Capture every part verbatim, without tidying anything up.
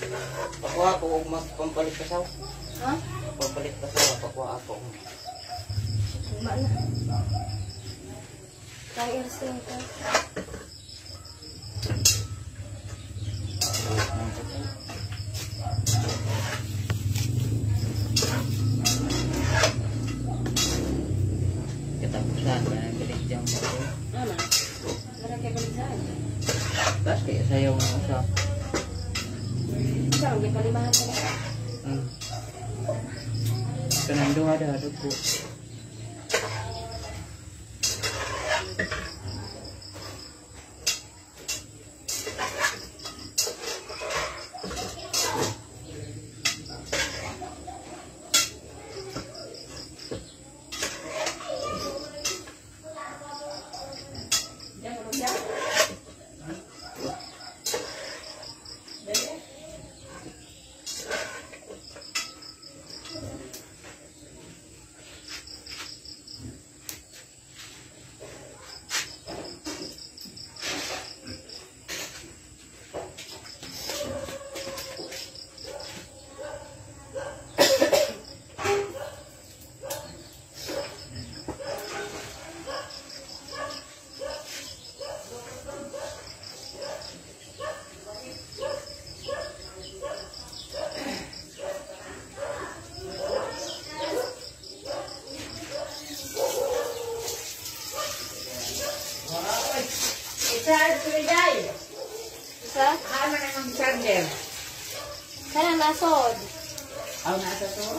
Pakuha ako kung magpampalit kasaw. Ha? Pampalit kasaw, pakuha ako. Mana? Kaya irising ko. Ketapusan, na balik jam ako. Ano? Meron kayo balik saan? Bas, kaya sayaw ng usap. Ikaw, hindi palimahan ka na. Hmm. Kanang doha dah, dugo. Charge ko day. Isa? Ano na ang charger? Kanang nasod. Aw nasa to.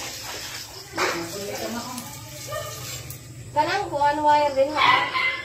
Kanang kung ano wire din ha.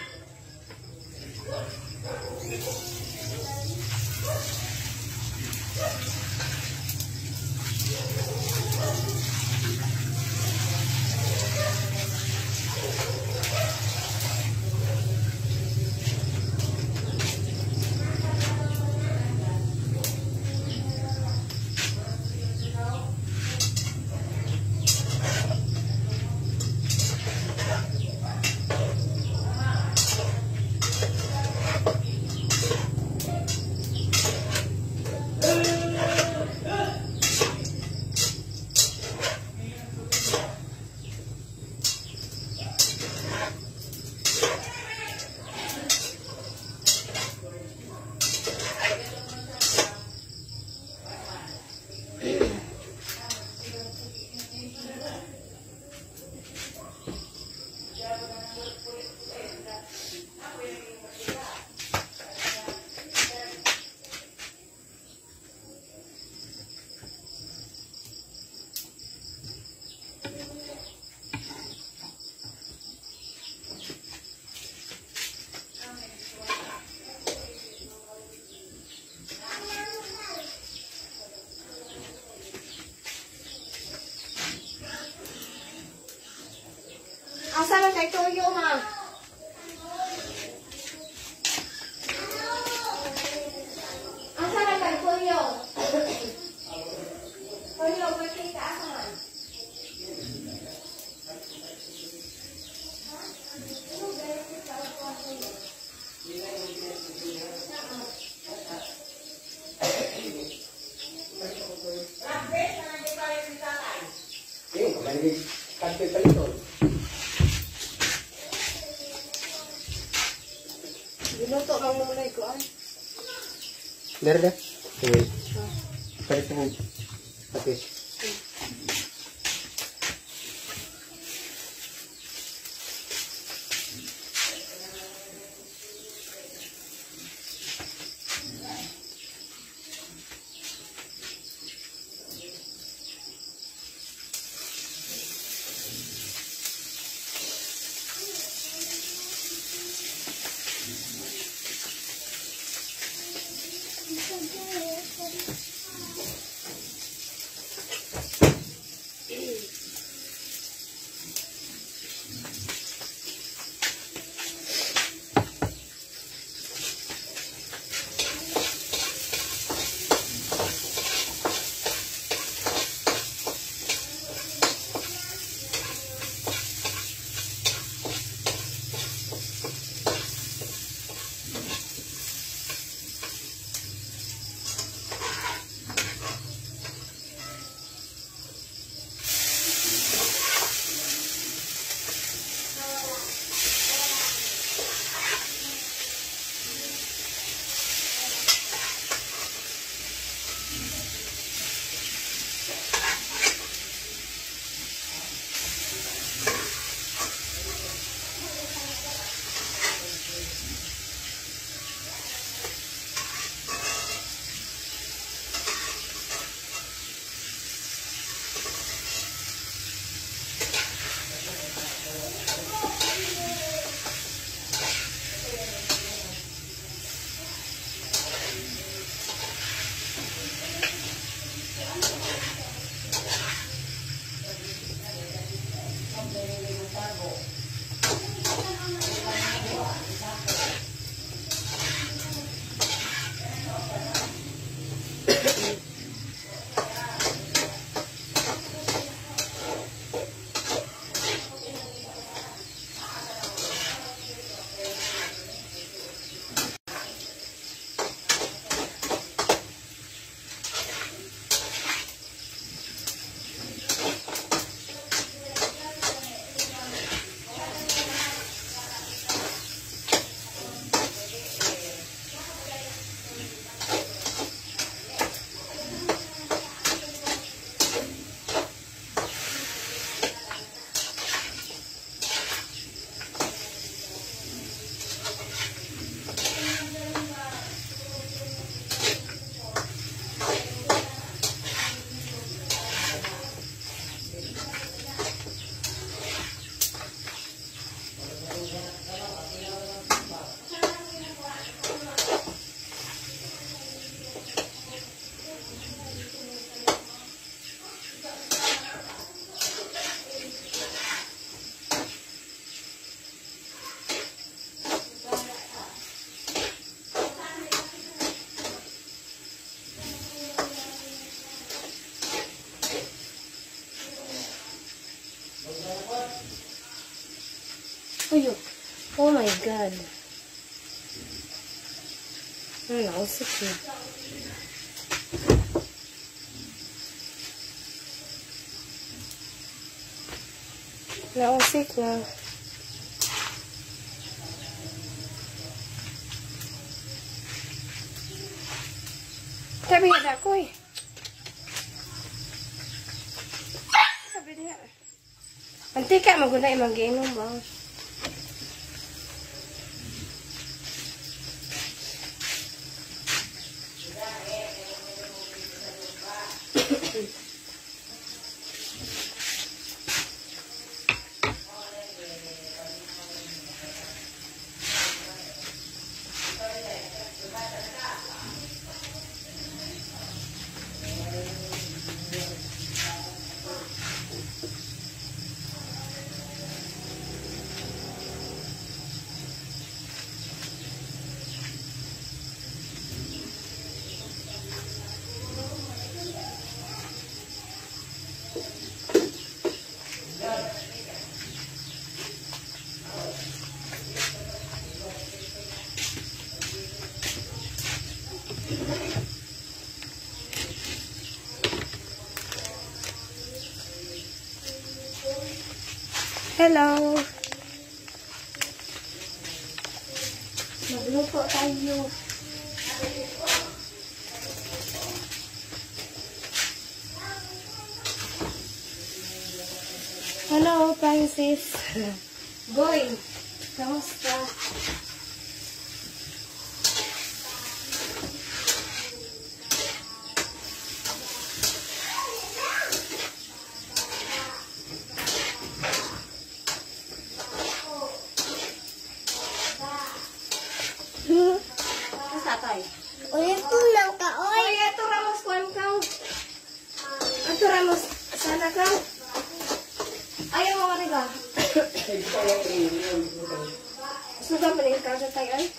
Asa man kay Toyo, ma? Asa man kay Toyo? Toyo, pwede ka asa man? Ginuto mang mulay ko ay. Dari dah. Tuloy. Palit mo. Okay. my God. Ay, nausik na. Nausik na. Sabi na ako eh. Sabi na. Mantika, maguna yung mag-inom ba? Hello. Magluto tayo. Hello, Francis. Boy, kamusta? Tatay. Uy, ito lang ka, oy. Oy, ito Ramos kuan ka. Ito Ramos, sana ka. Ayaw mo ka. Suga pa rin ka sa tayo ay.